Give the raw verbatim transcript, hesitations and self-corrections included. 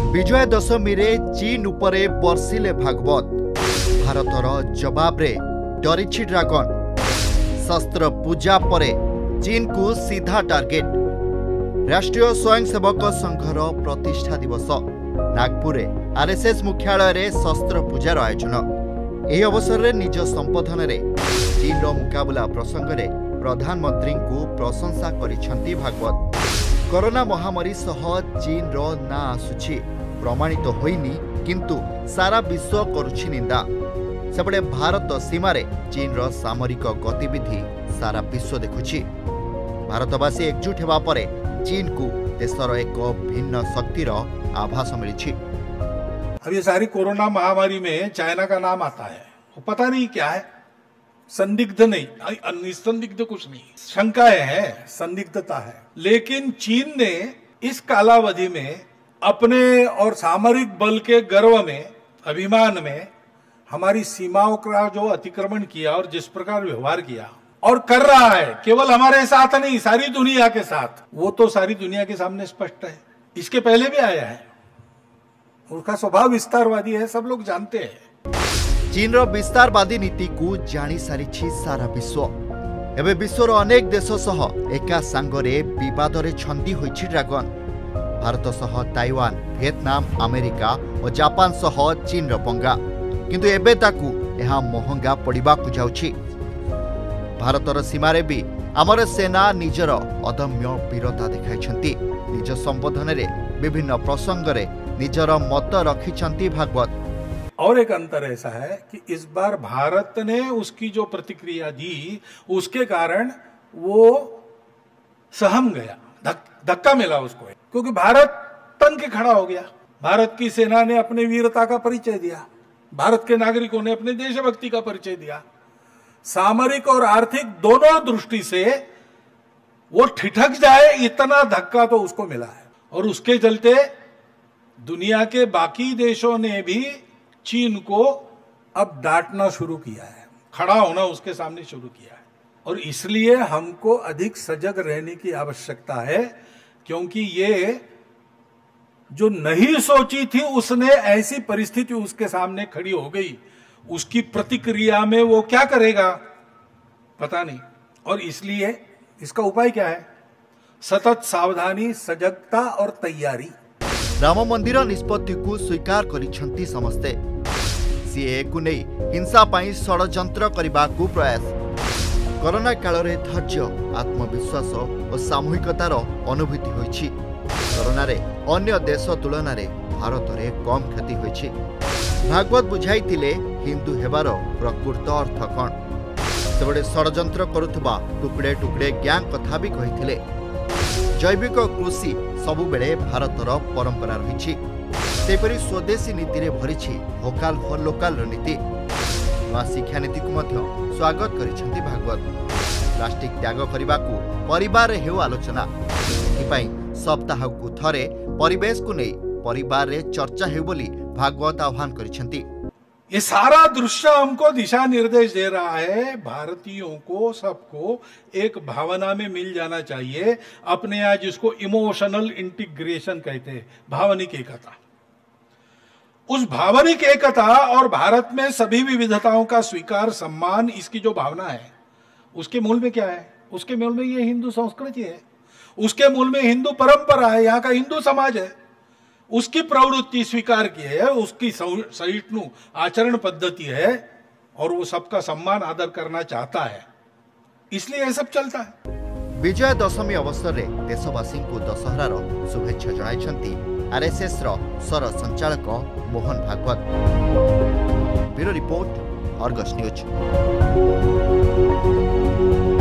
विजय दशमी रे चीन उपरे बर्षिले भागवत। भारतर जवाब रे डरिछि ड्रागन। शस्त्र पूजा परे चीन को सीधा टार्गेट। राष्ट्रीय स्वयंसेवक संघर प्रतिष्ठा दिवस नागपुर आरएसएस मुख्यालय रे शस्त्र पूजार आयोजन। यह अवसर रे निज संबोधन रे चीन रो मुकाबला प्रसंग रे प्रधानमंत्री को प्रशंसा करिसेंती भागवत। कोरोना महामारी सह चीन रो ना आसुछि प्रमाणित तो होइनी, किंतु सारा विश्व करुछि निंदा। सेपटे भारत सीमा रे चीन रो सामरिक गतिविधि सारा विश्व देखुछि। भारतवासी एकजुट हेबा परे चीन को देशर एक भिन्न शक्तिर आभास मिली। अब ये सारी कोरोना महामारी में चाइना का नाम आता है, वो पता नहीं क्या है, संदिग्ध नहीं, निसंदिग्ध कुछ नहीं, शंकाएं हैं, संदिग्धता है। लेकिन चीन ने इस कालावधि में अपने और सामरिक बल के गर्व में, अभिमान में हमारी सीमाओं का जो अतिक्रमण किया और जिस प्रकार व्यवहार किया और कर रहा है, केवल हमारे साथ नहीं सारी दुनिया के साथ, वो तो सारी दुनिया के सामने स्पष्ट है। इसके पहले भी आया है, उसका स्वभाव विस्तारवादी है, सब लोग जानते हैं। चीन रो विस्तारवादी नीति को जानी सारी सारा विश्व। एवं विश्वर अनेक देश सह एका सांगरे विवाद रे छंदी होइछि ड्रागन। भारत सह ताइवान, वियतनाम, अमेरिका और जापान सह चीन रो पंगा, किंतु एबे ताकू यह महंगा पड़िबा को जाउछि। भारतर सीमारे भी आमर सेना निजर अदम्य वीरता देखाइछंती। निज संबोधन रे विभिन्न प्रसंग रे निजर मत रखिछंती भागवत। और एक अंतर ऐसा है कि इस बार भारत ने उसकी जो प्रतिक्रिया दी, उसके कारण वो सहम गया, धक, धक्का मिला उसको, क्योंकि भारत तन के खड़ा हो गया। भारत की सेना ने अपने वीरता का परिचय दिया, भारत के नागरिकों ने अपने देशभक्ति का परिचय दिया। सामरिक और आर्थिक दोनों दृष्टि से वो ठिठक जाए इतना धक्का तो उसको मिला है। और उसके चलते दुनिया के बाकी देशों ने भी चीन को अब डांटना शुरू किया है, खड़ा होना उसके सामने शुरू किया है। और इसलिए हमको अधिक सजग रहने की आवश्यकता है, क्योंकि ये जो नहीं सोची थी उसने ऐसी परिस्थिति उसके सामने खड़ी हो गई, उसकी प्रतिक्रिया में वो क्या करेगा पता नहीं। और इसलिए इसका उपाय क्या है? सतत सावधानी, सजगता और तैयारी। राम मंदिर निष्पत्ति को स्वीकार करिसेंती समस्ते। सीए को नहीं हिंसा पाई षड्यंत्र करने को प्रयास। कोरोना काल रे धैर्य, आत्मविश्वास और सामूहिकतार अनुभूति होइछि। कोरोना रे अन्य देश तुलना रे भारत रे कम क्षति होइछि। भागवत बुझाइतिले हिंदू हेबार प्रकृत अर्थ कौन। सेबडे षड्यंत्र करुथबा टुकड़े टुकड़े ग्यांग कथा भी कहिथिले। जैविक कृषि सबु बेले भारतर परंपरा रही। सेपरी स्वदेशी नीति रे भरिछि भोकाल फॉर लोकाल नीति। नवा शिक्षा नीति को मध्य स्वागत करिसेंती भागवत। प्लास्टिक त्याग करने को परिवार हेउ आलोचना। एथिपाई सप्ताह को थरे परिवेश को नहीं परिवार रे चर्चा हेउ बोली भागवत आह्वान करिसेंती। ये सारा दृश्य हमको दिशा निर्देश दे रहा है, भारतीयों को सबको एक भावना में मिल जाना चाहिए। अपने यहाँ जिसको इमोशनल इंटीग्रेशन कहते हैं, भावनिक एकता। उस भावनिक एकता और भारत में सभी विविधताओं का स्वीकार, सम्मान, इसकी जो भावना है, उसके मूल में क्या है? उसके मूल में ये हिंदू संस्कृति है, उसके मूल में हिंदू परंपरा है, यहाँ का हिंदू समाज है, उसकी प्रवृत्ति स्वीकार की है, उसकी सहिष्णु आचरण पद्धति है, और वो सबका सम्मान आदर करना चाहता है। इसलिए ये सब चलता है। विजय दशमी अवसर रे देशवासी को दशहरार शुभेच्छा जणाइछंती आरएसएस रो सर संचालक Mohan Bhagwat. Bureau report, Argus news.